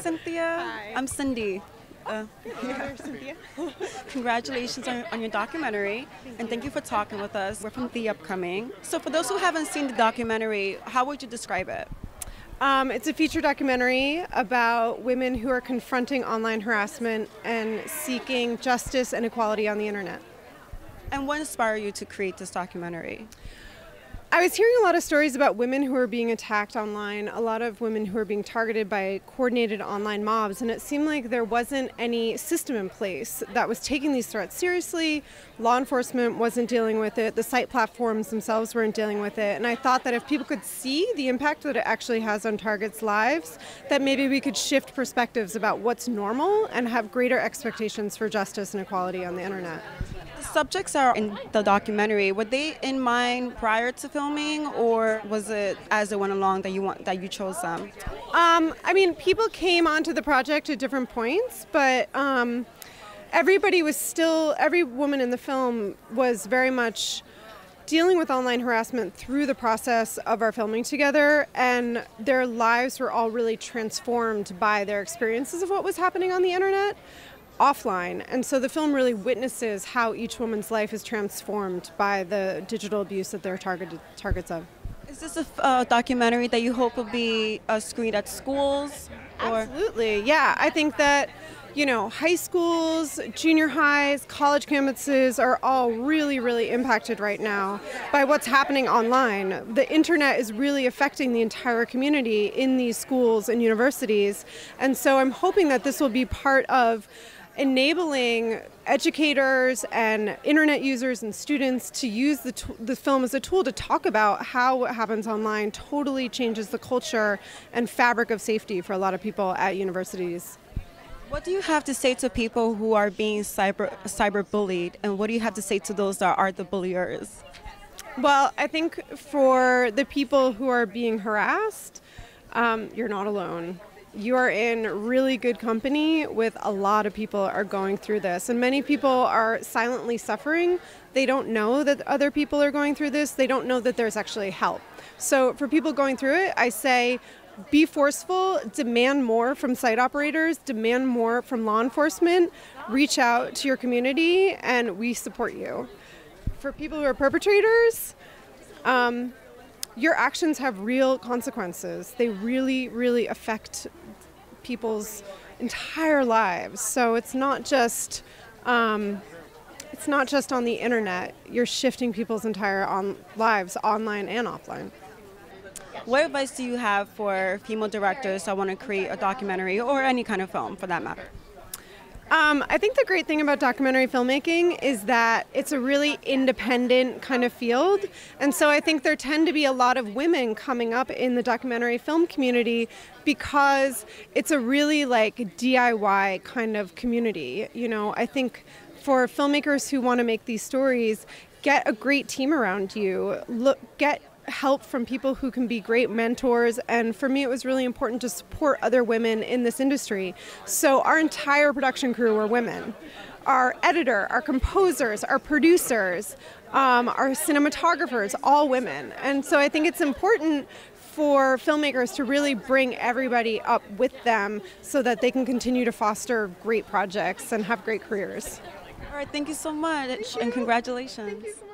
Cynthia. Hi. I'm Cindy. Cynthia. Congratulations on your documentary, and thank you for talking with us. We're from The Upcoming. So for those who haven't seen the documentary, how would you describe it? It's a feature documentary about women who are confronting online harassment and seeking justice and equality on the internet. And what inspired you to create this documentary? I was hearing a lot of stories about women who are being attacked online, a lot of women who are being targeted by coordinated online mobs, and it seemed like there wasn't any system in place that was taking these threats seriously. Law enforcement wasn't dealing with it, the site platforms themselves weren't dealing with it, and I thought that if people could see the impact that it actually has on targets' lives, that maybe we could shift perspectives about what's normal and have greater expectations for justice and equality on the internet. The subjects are in the documentary. Were they in mind prior to filming, or was it as it went along that you chose them? I mean, people came onto the project at different points, but every woman in the film was very much dealing with online harassment through the process of our filming together, and their lives were all really transformed by their experiences of what was happening on the internet offline. And so the film really witnesses how each woman's life is transformed by the digital abuse that they're targets of. Is this a documentary that you hope will be screened at schools? Absolutely, yeah. I think that, high schools, junior highs, college campuses are all really, really impacted right now by what's happening online. The internet is really affecting the entire community in these schools and universities. And so I'm hoping that this will be part of enabling educators and internet users and students to use the film as a tool to talk about how what happens online totally changes the culture and fabric of safety for a lot of people at universities. What do you have to say to people who are being cyber bullied, and what do you have to say to those that are the bulliers? Well, I think for the people who are being harassed, you're not alone. You are in really good company with a lot of people are going through this, and many people are silently suffering. They don't know that other people are going through this. They don't know that there's actually help. So for people going through it, I say be forceful, demand more from site operators, demand more from law enforcement, reach out to your community, and we support you. For people who are perpetrators, your actions have real consequences. They really, really affect people's entire lives. So it's not just on the internet. You're shifting people's entire lives, online and offline. What advice do you have for female directors that want to create a documentary or any kind of film for that matter? I think the great thing about documentary filmmaking is that it's a really independent kind of field. And so I think there tend to be a lot of women coming up in the documentary film community because it's a really DIY kind of community. I think for filmmakers who want to make these stories, get a great team around you. Get help from people who can be great mentors, and for me it was really important to support other women in this industry. So our entire production crew were women. Our editor, our composers, our producers, our cinematographers, all women. And so I think it's important for filmmakers to really bring everybody up with them so that they can continue to foster great projects and have great careers. All right, thank you so much, and congratulations.